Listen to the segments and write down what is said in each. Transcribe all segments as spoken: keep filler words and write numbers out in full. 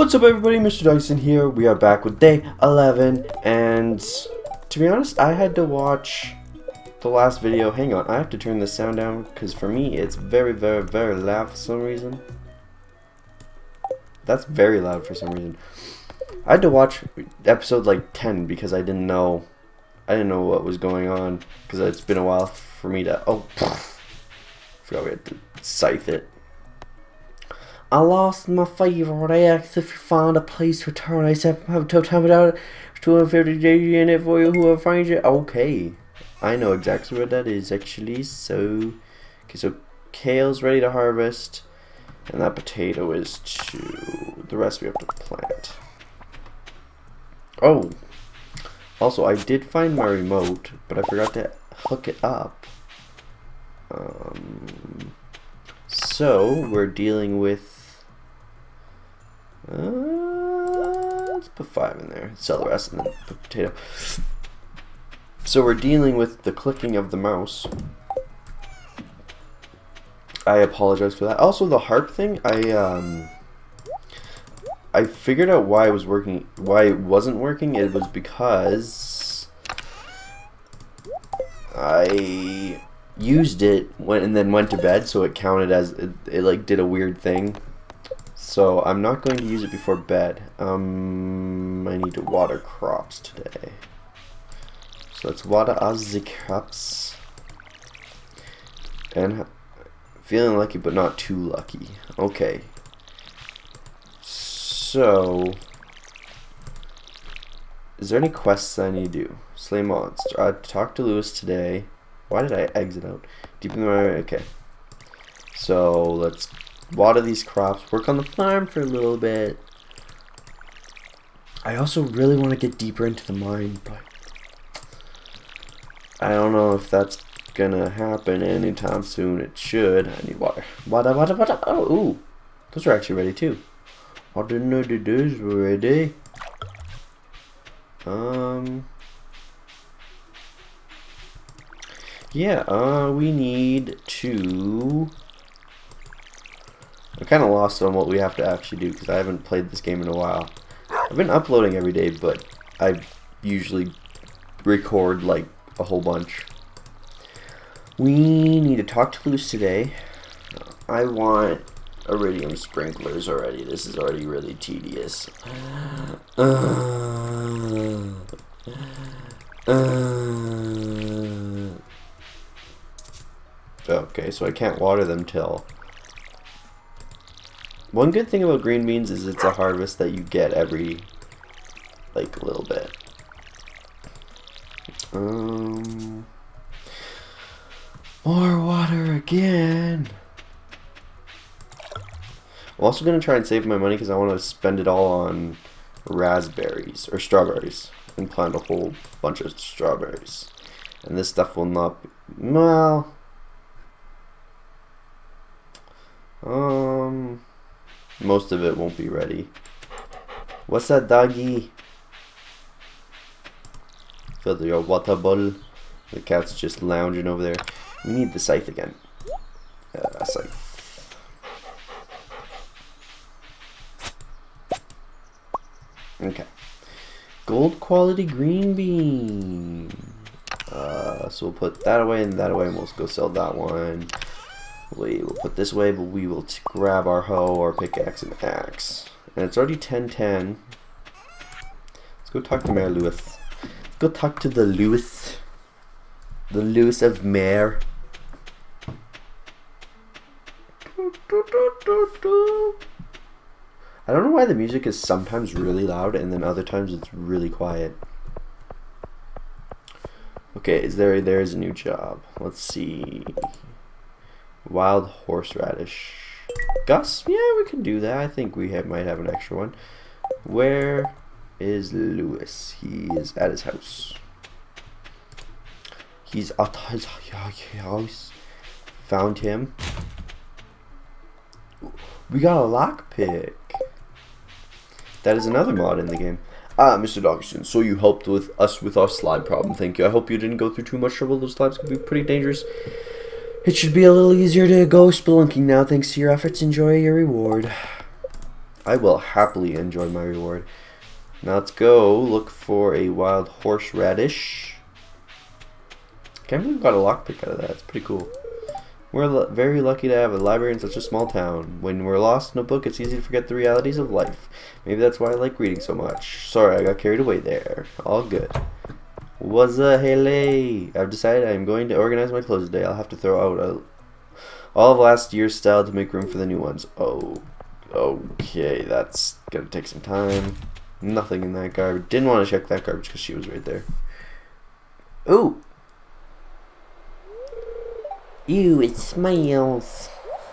What's up everybody, Mister Dyson here. We are back with day eleven, and to be honest, I had to watch the last video. Hang on, I have to turn the sound down because for me it's very, very, very loud for some reason. That's very loud for some reason. I had to watch episode like ten because I didn't know, I didn't know what was going on because it's been a while for me to, oh, forgot we had to scythe it. I lost my favorite axe. If you find a place to return, I said have a tough time without it. two hundred fifty days in it for you who finds it. Okay, I know exactly what that is actually. So, okay, so kale's ready to harvest, and that potato is too. The rest we have to plant. Oh, also I did find my remote, but I forgot to hook it up. Um, so we're dealing with. Uh, let's put five in there. Sell the rest and then put potato. So we're dealing with the clicking of the mouse. I apologize for that. Also, the harp thing. I um. I figured out why it was working. Why it wasn't working. It was because I used it when and then went to bed, so it counted as it, it like did a weird thing. So I'm not going to use it before bed. Um, I need to water crops today. So let's water all the crops. And feeling lucky, but not too lucky. Okay. So, is there any quests I need to do? Slay monster. I talked to Lewis today. Why did I exit out? Deep in the right. Okay. So let's water these crops. Work on the farm for a little bit. I also really want to get deeper into the mine, but I don't know if that's gonna happen anytime soon. It should. I need water. Water, water, water. Oh, ooh, those are actually ready too. I didn't know that those were ready. Um. Yeah, uh, we need to. I'm kind of lost on what we have to actually do because I haven't played this game in a while. I've been uploading every day, but I usually record like a whole bunch. We need to talk to Luce today. I want iridium sprinklers already. This is already really tedious. Uh, uh, okay, so I can't water them till. One good thing about green beans is it's a harvest that you get every, like, little bit. Um, more water again. I'm also going to try and save my money because I want to spend it all on raspberries, or strawberries, and plant a whole bunch of strawberries. And this stuff will not be, well, um... most of it won't be ready. What's that, doggy? Fill your water bowl. The cat's just lounging over there. We need the scythe again. Uh, scythe. Okay. Gold quality green bean. Uh, so we'll put that away and that away, and we'll go sell that one. We will put this way, but we will t grab our hoe or pickaxe and axe. And it's already ten ten. Let's go talk to Mayor Lewis. Let's go talk to the Lewis. The Lewis of Mayor. I don't know why the music is sometimes really loud and then other times it's really quiet. Okay, is there there is a new job. Let's see. Wild horseradish. Gus? Yeah, we can do that. I think we have, might have an extra one. Where is Lewis? He is at his house. He's at his house. Found him. We got a lockpick. That is another mod in the game. Ah, Mister Doggerson, so you helped with us with our slime problem. Thank you. I hope you didn't go through too much trouble. Those slimes can be pretty dangerous. It should be a little easier to go spelunking now thanks to your efforts. Enjoy your reward. I will happily enjoy my reward. Now let's go look for a wild horseradish. Can't believe we got a lockpick out of that. It's pretty cool. We're very lucky to have a library in such a small town. When we're lost in a book, it's easy to forget the realities of life. Maybe that's why I like reading so much. Sorry, I got carried away there. All good. What's a hele? I've decided I'm going to organize my clothes today. I'll have to throw out a, all of last year's style to make room for the new ones. Oh, okay, that's gonna take some time. Nothing in that garbage. Didn't want to check that garbage because she was right there. Ooh. Ew, it smells.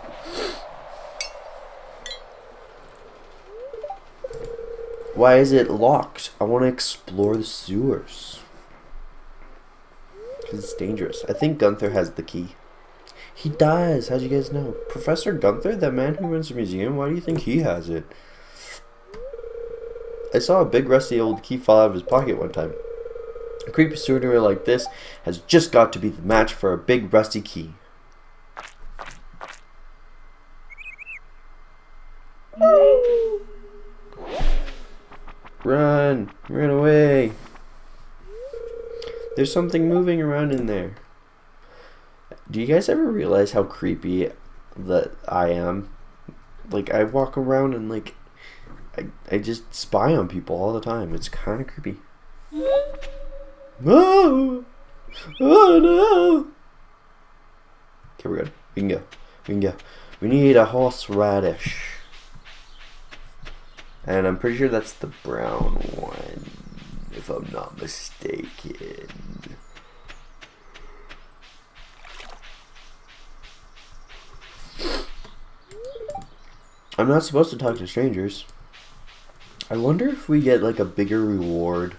Why is it locked? I want to explore the sewers. Because it's dangerous. I think Gunther has the key. He does. How'd you guys know? Professor Gunther, the man who runs the museum, why do you think he has it? I saw a big rusty old key fall out of his pocket one time. A creepy sewer like this has just got to be the match for a big rusty key. Run! Run away! There's something moving around in there. Do you guys ever realize how creepy that I am? Like, I walk around and, like, I, I just spy on people all the time. It's kind of creepy. No! Oh, no! Okay, we're good. We can go. We can go. We need a horseradish. And I'm pretty sure that's the brown one, if I'm not mistaken. I'm not supposed to talk to strangers. I wonder if we get like a bigger reward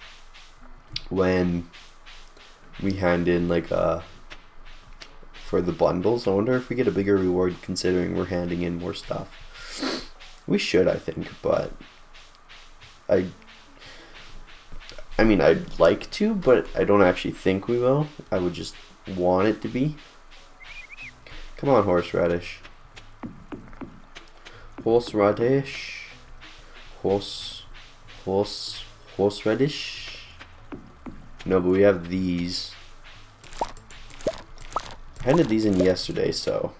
when we hand in like a for the bundles. I wonder if we get a bigger reward considering we're handing in more stuff. We should, I think, but I I mean, I'd like to, but I don't actually think we will. I would just want it to be. Come on, horseradish. Horseradish. Horse. Horse. Horseradish. No, but we have these. I handed these in yesterday, so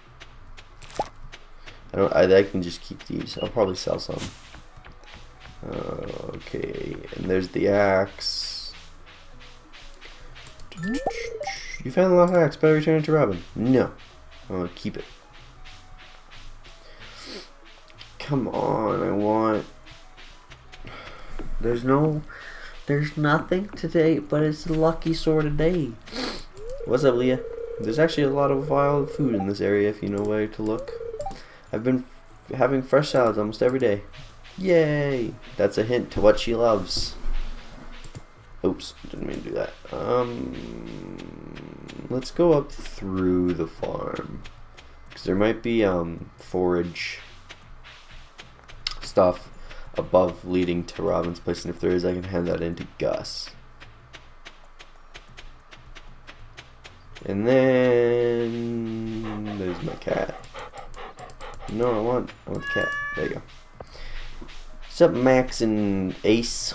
I don't. I, I can just keep these. I'll probably sell some. Uh, okay, and there's the axe. You found the lost axe. Better return it to Robin. No, I'll keep it. Come on, I want. There's no. There's nothing today, but it's a lucky sort of day. What's up, Leah? There's actually a lot of wild food in this area if you know where to look. I've been f having fresh salads almost every day. Yay! That's a hint to what she loves. Oops, didn't mean to do that. Um, let's go up through the farm. Because there might be um, forage stuff above leading to Robin's place. And if there is, I can hand that in to Gus. And then there's my cat. No, I want I want the cat. There you go. What's up, Max and Ace?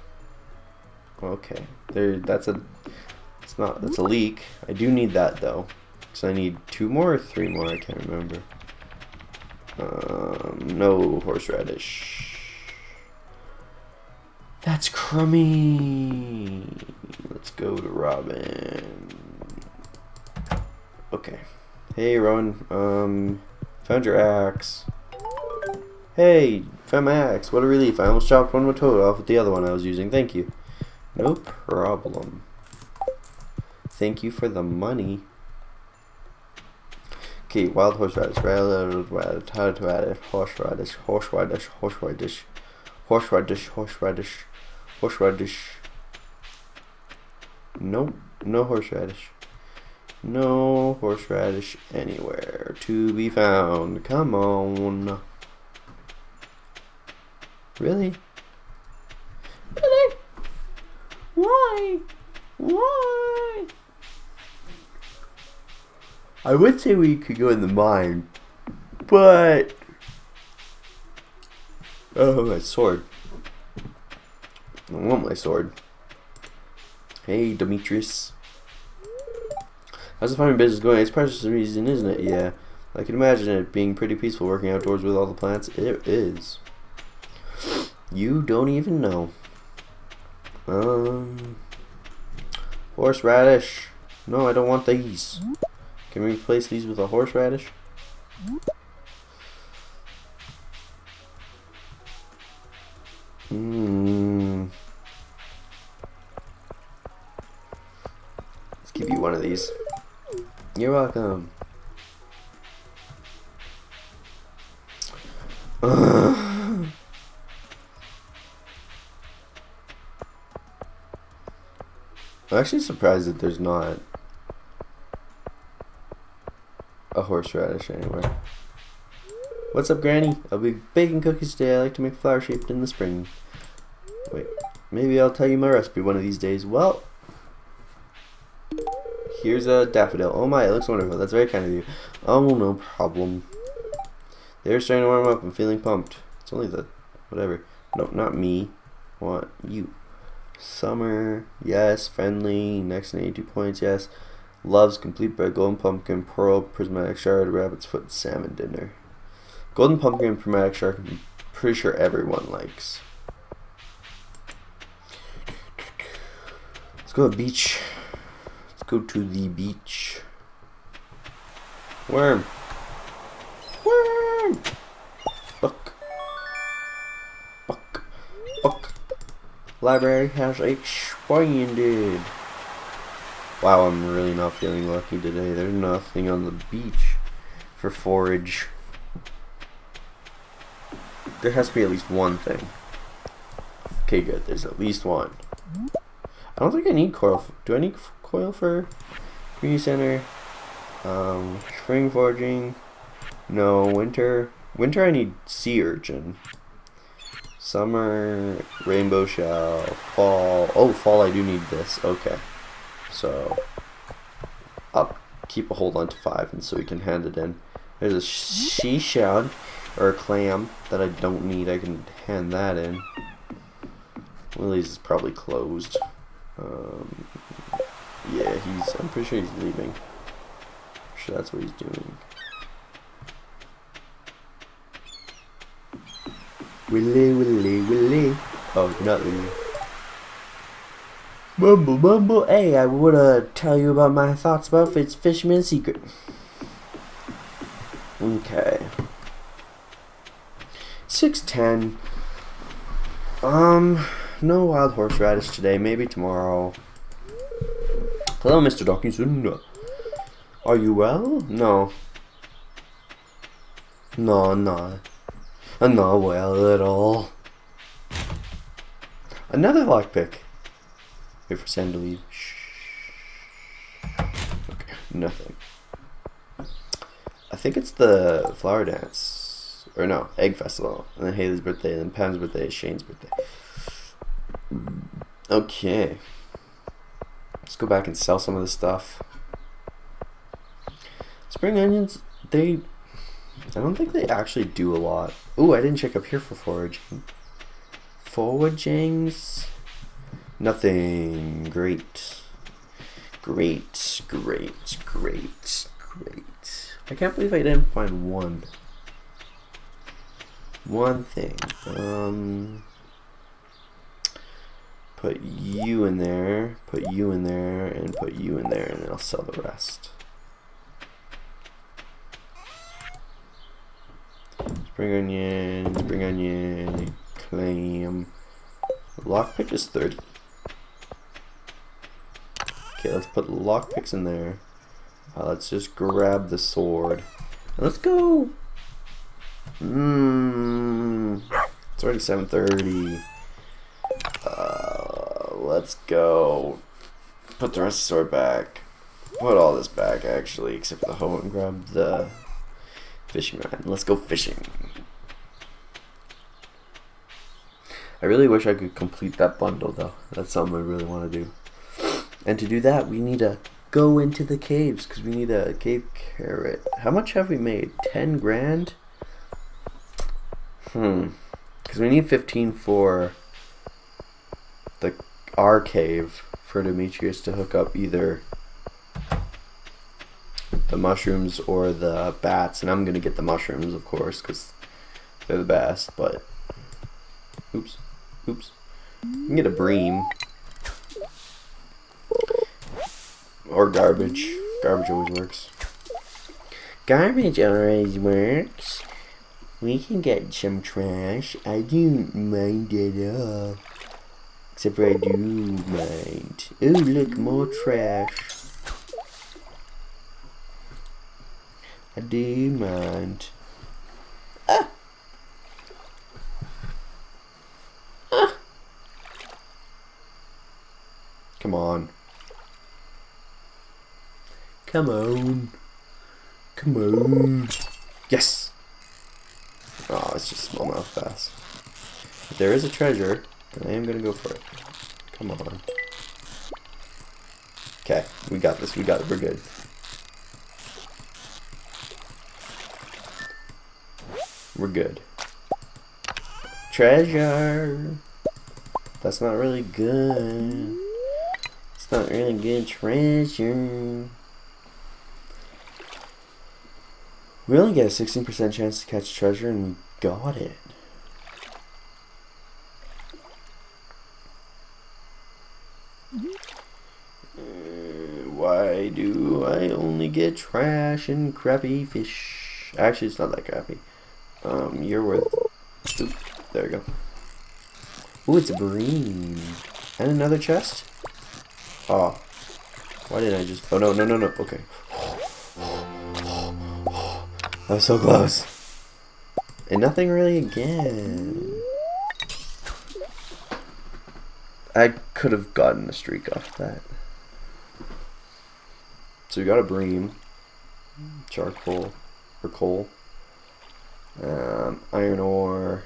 Okay, there. That's a. It's not. That's a leek. I do need that though, because I need two more or three more. I can't remember. Um, no horseradish. That's crummy. Let's go to Robin. Okay. Hey, Rowan. Um, found your axe. Hey, found my axe. What a relief. I almost chopped one of my toad off with the other one I was using. Thank you. No problem. Thank you for the money. Okay, wild horseradish. Horseradish, horseradish, horseradish, horseradish, horseradish, horseradish, horseradish. Nope, no horseradish. No horseradish anywhere to be found. Come on. Really? Really? Why? Why? I would say we could go in the mine, but Oh, my sword. I want my sword. Hey, Demetrius. How's the farming business going? It's precious reason, isn't it? Yeah. I can imagine it being pretty peaceful working outdoors with all the plants. It is. You don't even know. Um, horseradish. No, I don't want these. Can we replace these with a horseradish? Hmm. Let's give you one of these. You're welcome. I'm actually surprised that there's not a horseradish anywhere. What's up, Granny? I'll be baking cookies today. I like to make flower shaped in the spring. Wait, maybe I'll tell you my recipe one of these days. Well, here's a daffodil. Oh my, it looks wonderful. That's very kind of you. Oh, no problem. They're starting to warm up. I'm feeling pumped. It's only the whatever. No, not me. I want you. Summer, yes. Friendly, next to eighty-two points, yes. Loves complete bread, golden pumpkin, pearl, prismatic shard, rabbit's foot, salmon dinner. Golden pumpkin and prismatic shard, I'm pretty sure everyone likes. Let's go to the beach. Let's go to the beach. Worm. Worm. Buck. Buck. Buck. Library has expanded. Wow, I'm really not feeling lucky today. There's nothing on the beach for forage. There has to be at least one thing. Okay, good. There's at least one. I don't think I need coil. Do I need coil for community center? Um, spring foraging. No. Winter. Winter I need sea urchin. Summer, rainbow shell, fall. Oh, fall I do need this. Okay. So, I'll keep a hold on to five and so we can hand it in. There's a sea shell or a clam that I don't need. I can hand that in. One of these is probably closed. Um, yeah, he's. I'm pretty sure he's leaving. I'm sure that's what he's doing. Willy, willy, willy. Oh, you're not leaving. Mumble, mumble. Hey, I would uh, tell you about my thoughts about Fitz Fisherman's Secret. Okay. six ten. Um, no wild horseradish today. Maybe tomorrow. Hello, Mister Dawkinson. Are you well? No. No, no. I'm not well at all. Another lockpick. Wait for Sam to leave. Shh. Okay, nothing. I think it's the flower dance. Or no, egg festival. And then Haley's birthday, and then Pam's birthday, Shane's birthday. Okay. Let's go back and sell some of this stuff. Spring onions, they... I don't think they actually do a lot. Ooh, I didn't check up here for foraging. Foragings? Nothing. Great. Great, great, great, great. I can't believe I didn't find one. One thing. Um, put you in there, put you in there, and put you in there, and then I'll sell the rest. Spring onion, spring onion, clam. Lockpick is thirty. Okay, let's put lockpicks in there. Uh, let's just grab the sword. And let's go. Mmm. It's already seven thirty. Uh, let's go. Put the rest of the sword back. Put all this back, actually, except for the hoe, and grab the fishing rod. Let's go fishing. I really wish I could complete that bundle, though. That's something I really want to do. And to do that, we need to go into the caves, because we need a cave carrot. How much have we made? Ten grand? Hmm. Because we need fifteen for the our cave for Demetrius to hook up either the mushrooms or the bats. And I'm going to get the mushrooms, of course, because they're the best. But, oops, oops. You can get a bream. Or garbage. Garbage always works. Garbage always works. We can get some trash. I don't mind at all. Except for I do mind. Oh, look, more trash. I do mind. Ah! Ah! Come on. Come on. Come on. Yes! Oh, it's just smallmouth bass. If there is a treasure, then I am gonna go for it. Come on. Okay, we got this, we got it, we're good. We're good. Treasure! That's not really good. It's not really good treasure. We only get a sixteen percent chance to catch treasure and we got it. Uh, why do I only get trash and crappy fish? Actually, it's not that crappy. Um, you're worth... Oop, there we go. Ooh, it's a bream. And another chest? Oh. Why did I just... Oh, no, no, no, no. Okay. That was so close. And nothing really again. I could have gotten a streak off that. So we got a bream. Charcoal. Or coal. Um, iron ore.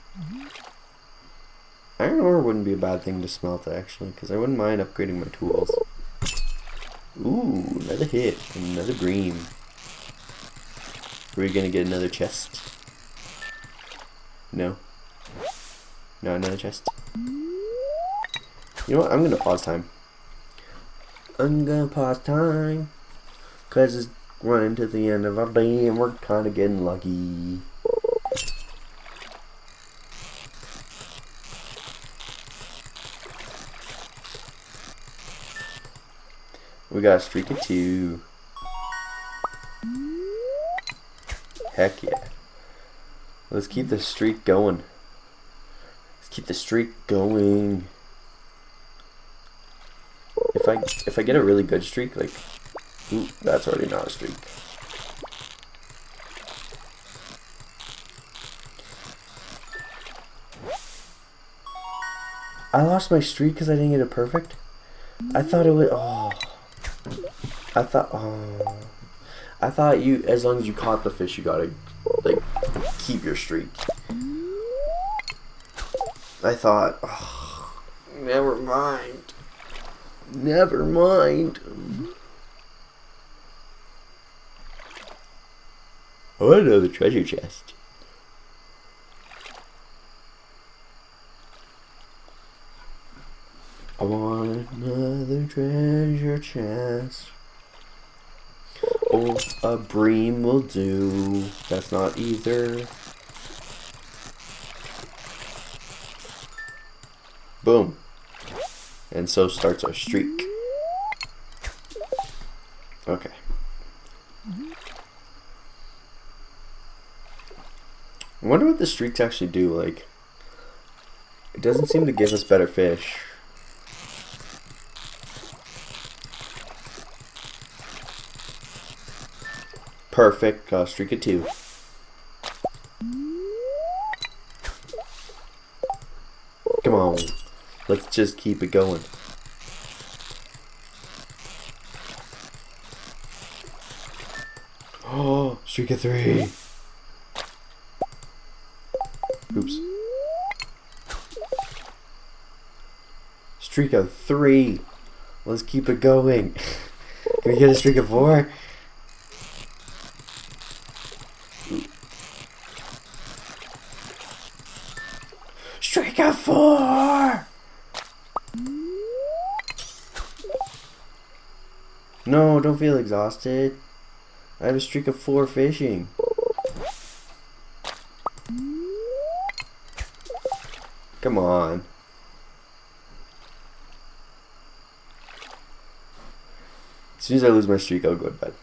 Iron ore wouldn't be a bad thing to smelt, actually, because I wouldn't mind upgrading my tools. Ooh, another hit. Another bream. Are we gonna get another chest? No. No, another chest. You know what? I'm gonna pause time. I'm gonna pause time. Cause it's running to the end of our day and we're kinda getting lucky. We got a streak of two. Heck yeah. Let's keep the streak going. Let's keep the streak going. If I if I get a really good streak, like, ooh, that's already not a streak. I lost my streak because I didn't get it perfect. I thought it would. Oh, I thought. Oh. I thought you, as long as you caught the fish, you gotta, like, keep your streak. I thought, oh, never mind. Never mind. I want another treasure chest. I want another treasure chest. Oh, a bream will do. That's not either. Boom. And so starts our streak. Okay. I wonder what the streaks actually do. Like, it doesn't seem to give us better fish. Perfect, got a streak of two. Come on, let's just keep it going. Oh, streak of three. Oops. Streak of three. Let's keep it going. Can we get a streak of four? of four! No, don't feel exhausted. I have a streak of four fishing. Come on. As soon as I lose my streak, I'll go to bed.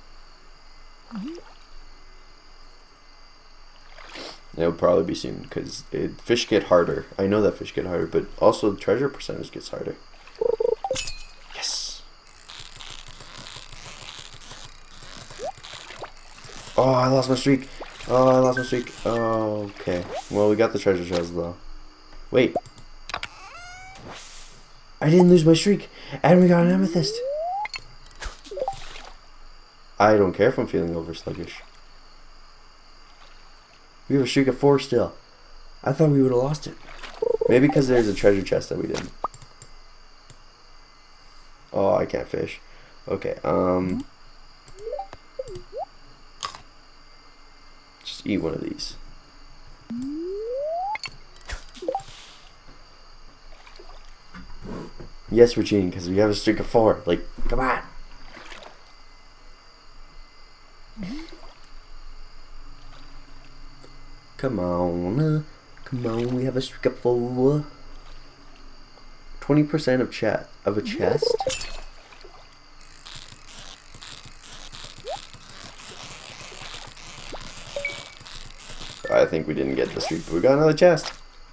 It'll probably be soon, because fish get harder. I know that fish get harder, but also the treasure percentage gets harder. Yes! Oh, I lost my streak. Oh, I lost my streak. Oh, okay. Well, we got the treasure chest, though. Wait. I didn't lose my streak, and we got an amethyst. I don't care if I'm feeling over sluggish. We have a streak of four still. I thought we would have lost it. Maybe because there's a treasure chest that we didn't. Oh, I can't fish. Okay, um... just eat one of these. Yes, we're cheating because we have a streak of four. Like, come on! Come on, uh, come on, we have a streak of four. twenty percent of chat of a chest. I think we didn't get the streak, but we got another chest.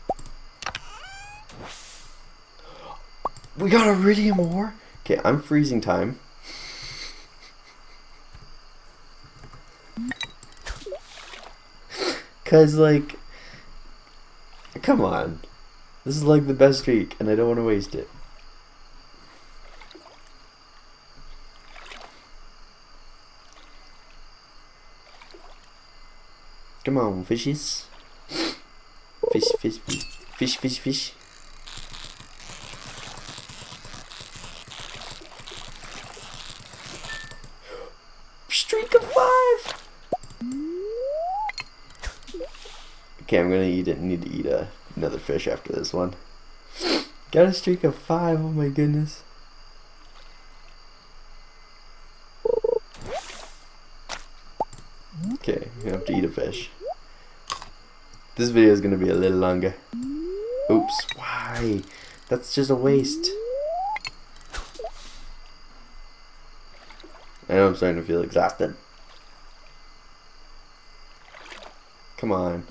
We got iridium ore. Okay, I'm freezing time. Cause like, come on, this is like the best streak, and I don't want to waste it. Come on, fishes. Fish, fish, fish, fish, fish, fish. Streak of five. Okay, I'm gonna eat it. Need to eat a, another fish after this one. Got a streak of five. Oh my goodness. Okay, we have to eat a fish. This video is gonna be a little longer. Oops, why? That's just a waste. I know I'm starting to feel exhausted. Come on.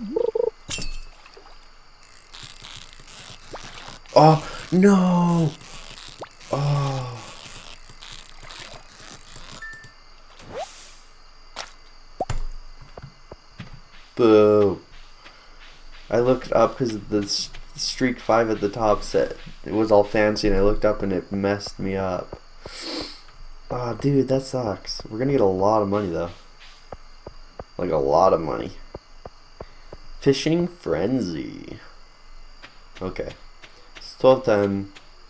Oh, no! Oh. Boo. I looked up because the streak five at the top said it was all fancy, and I looked up and it messed me up. Oh, dude, that sucks. We're gonna get a lot of money though. Like a lot of money. Fishing frenzy. Okay. It's twelve ten.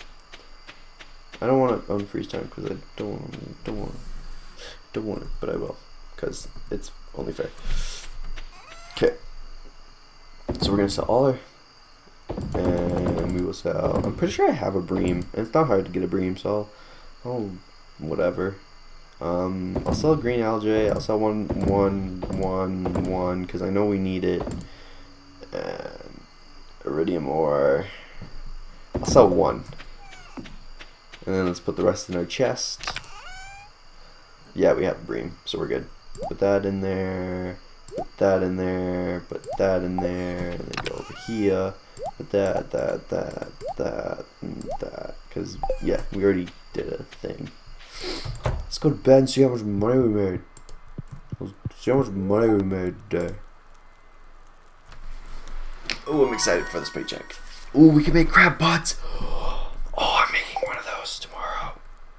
I don't want to unfreeze time because I don't want don't want don't want it, but I will because it's only fair. Okay. So we're gonna sell all our, and we will sell. I'm pretty sure I have a bream, and it's not hard to get a bream, so I'll, I'll whatever. Um, I'll sell green algae. I'll sell one, one, one, one, because I know we need it. And iridium ore. I'll sell one, and then let's put the rest in our chest. Yeah, we have a bream, so we're good. Put that in there. Put that in there, put that in there, and then go over here, put that, that, that, that, and that, because, yeah, we already did a thing. Let's go to bed and see how much money we made. Let's see how much money we made today. Oh, I'm excited for this paycheck. Oh, we can make crab pots. Oh, I'm making one of those tomorrow.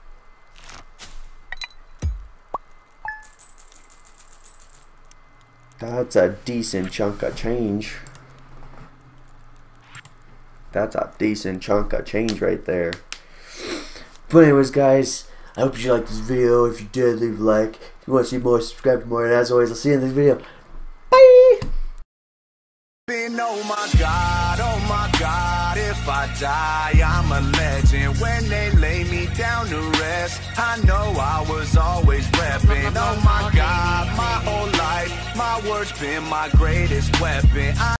That's a decent chunk of change. That's a decent chunk of change right there. But anyways, guys, I hope you liked this video. If you did, leave a like. If you want to see more, subscribe for more. And as always, I'll see you in the next video. Bye! Oh my God, oh my God, if if I die, I'm a legend. When they lay me down to rest, I know I was always repping. Oh my God, my whole life, my words been my greatest weapon. I